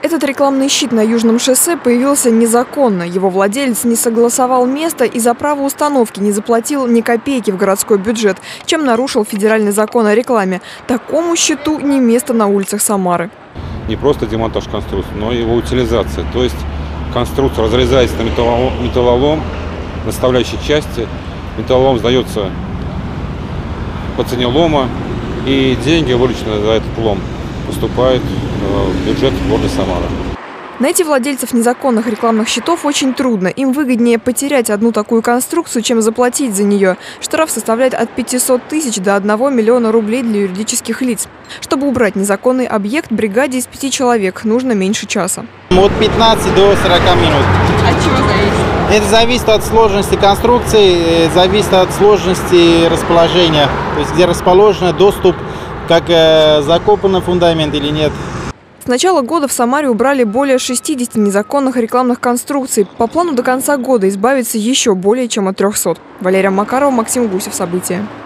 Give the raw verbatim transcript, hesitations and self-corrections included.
Этот рекламный щит на Южном шоссе появился незаконно. Его владелец не согласовал место и за право установки не заплатил ни копейки в городской бюджет, чем нарушил федеральный закон о рекламе. Такому щиту не место на улицах Самары. Не просто демонтаж конструкции, но и его утилизация. То есть конструкция разрезается на металлолом, металлолом на составляющие части. Металлолом сдается по цене лома, и деньги, вырученные за этот лом, поступают в бюджет города Самара. Найти владельцев незаконных рекламных щитов очень трудно. Им выгоднее потерять одну такую конструкцию, чем заплатить за нее. Штраф составляет от пятисот тысяч до одного миллиона рублей для юридических лиц. Чтобы убрать незаконный объект, бригаде из пяти человек нужно меньше часа. От пятнадцати до сорока минут. От чего зависит? Это зависит от сложности конструкции, зависит от сложности расположения. То есть где расположен доступ, как э, закопан фундамент или нет. С начала года в Самаре убрали более шестидесяти незаконных рекламных конструкций. По плану до конца года избавиться еще более чем от трёхсот. Валерия Макарова, Максим Гусев. События.